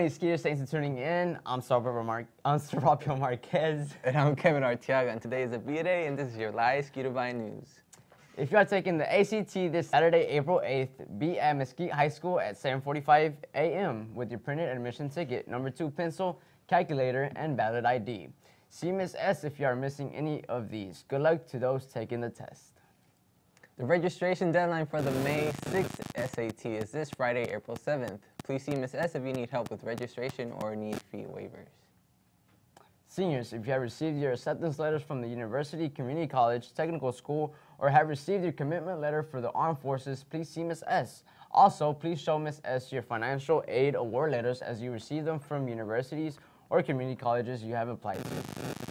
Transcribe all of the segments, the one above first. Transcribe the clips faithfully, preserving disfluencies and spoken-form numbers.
morning, Skeeters. Thanks for tuning in. I'm Serapio Mar- I'm Serapio Marquez. And I'm Kevin Arteaga, and today is a B day, and this is your live Skeeto-Byte news. If you are taking the A C T this Saturday, April eighth, be at Mesquite High School at seven forty-five a m with your printed admission ticket, number two pencil, calculator, and valid I D. See Miss S if you are missing any of these. Good luck to those taking the test. The registration deadline for the May sixth S A T is this Friday, April seventh. Please see Miss S if you need help with registration or need fee waivers. Seniors, if you have received your acceptance letters from the university, community college, technical school, or have received your commitment letter for the armed forces, please see Miss S. Also, please show Miss S your financial aid award letters as you receive them from universities or community colleges you have applied to.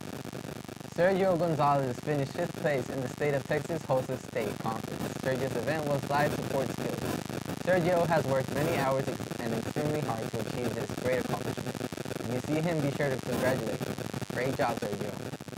Sergio Gonzalez finished fifth place in the state of Texas hosted state conference. Sergio's event was live support skills. Sergio has worked many hours and extremely hard to achieve this great accomplishment. When you see him, be sure to congratulate him. Great job, Sergio.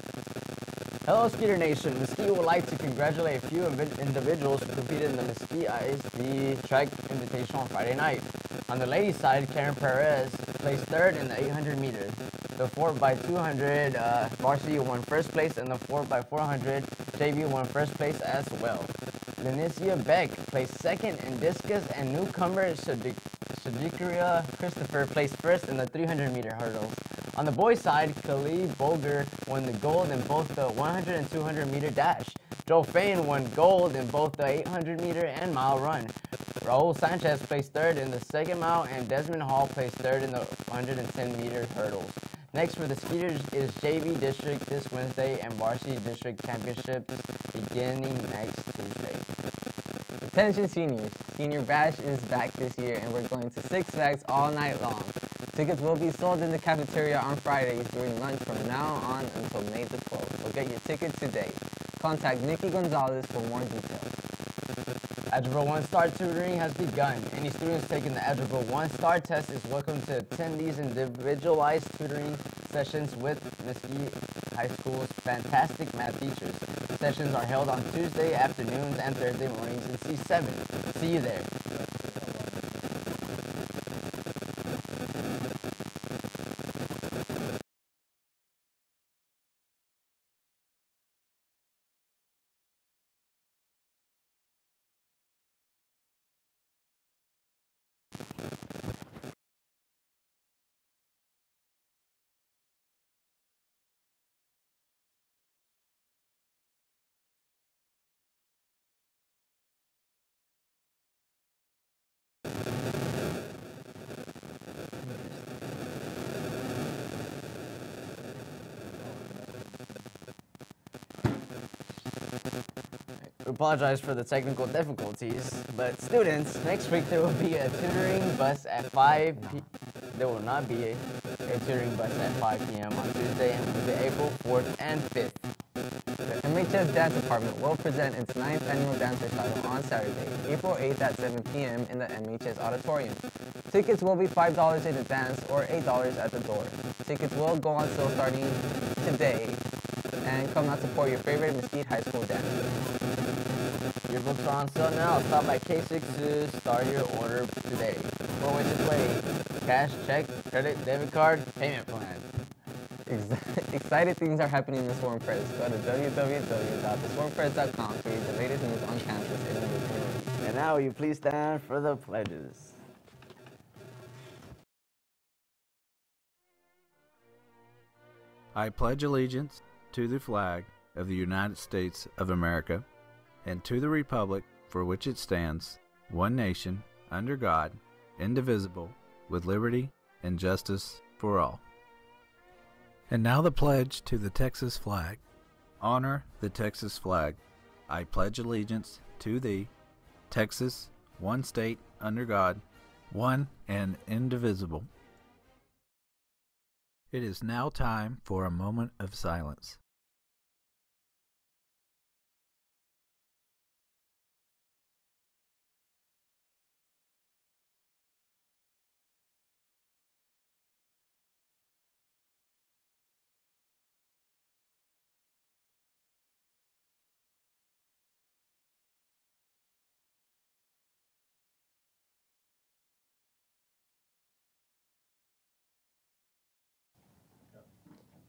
Hello, Skeeter Nation. Mesquite would like to congratulate a few individuals who competed in the Mesquite I S D Track Invitational on Friday night. On the ladies' side, Karen Perez placed third in the eight hundred meters. The four by two hundred uh, varsity won first place, and the four by four hundred J V won first place as well. Lenicia Beck placed second in discus, and newcomer Shadikaria Christopher placed first in the three hundred meter hurdles. On the boys' side, Khalid Bolger won the gold in both the one hundred and two hundred meter dash. Joe Fain won gold in both the eight hundred meter and mile run. Raul Sanchez placed third in the second mile, and Desmond Hall placed third in the one hundred ten meter hurdles. Next for the Skeeters is J V District this Wednesday and Varsity District Championships beginning next Tuesday. Attention seniors, Senior Bash is back this year, and we're going to Six Flags all night long. Tickets will be sold in the cafeteria on Fridays during lunch from now on until May the twelfth, so get your ticket today. Contact Nikki Gonzalez for more details. Algebra one Star tutoring has begun. Any students taking the Algebra one Star test is welcome to attend these individualized tutoring sessions with Mesquite High School's fantastic math teachers. Sessions are held on Tuesday afternoons and Thursday mornings in C seven. See you there. We apologize for the technical difficulties, but students, next week there will be a tutoring bus at five p m There will not be a, a tutoring bus at five p m on Tuesday, and will be April fourth and fifth. The M H S Dance Department will present its ninth annual dance recital on Saturday, April eighth at seven p m in the M H S Auditorium. Tickets will be five dollars in advance or eight dollars at the door. Tickets will go on sale starting today, and come out support your favorite Mesquite High School dancers. Your books are on sale now. Stop by K six to start your order today. Four ways to play: cash, check, credit, debit card, payment plan. Ex excited things are happening in the Swarm Press. Go to w w w dot the swarm press dot com to read the latest news on campus and in the community. And now will you please stand for the pledges. I pledge allegiance to the flag of the United States of America and to the republic for which it stands, one nation, under God, indivisible, with liberty and justice for all. And now the pledge to the Texas flag. Honor the Texas flag. I pledge allegiance to thee, Texas, one state, under God, one and indivisible. It is now time for a moment of silence.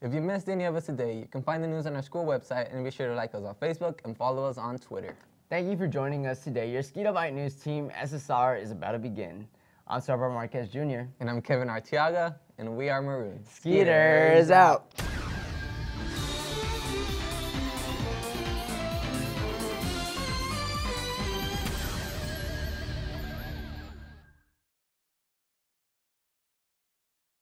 If you missed any of us today, you can find the news on our school website, and be sure to like us on Facebook and follow us on Twitter. Thank you for joining us today. Your Skeeto-Byte News team, S S R, is about to begin. I'm Salvador Marquez Junior And I'm Kevin Arteaga, and we are Maroon. Skeeters out.